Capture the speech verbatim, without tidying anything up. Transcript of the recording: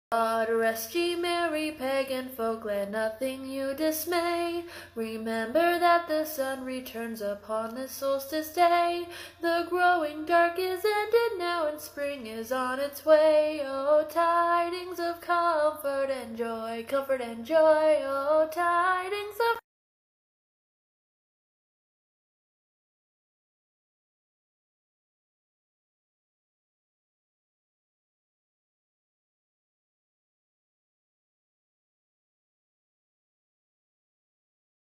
God rest ye merry pagan folk, let nothing you dismay. Remember that the sun returns upon this solstice day. The growing dark is ended now, and spring is on its way. Oh, tidings of comfort and joy, comfort and joy, oh, tidings of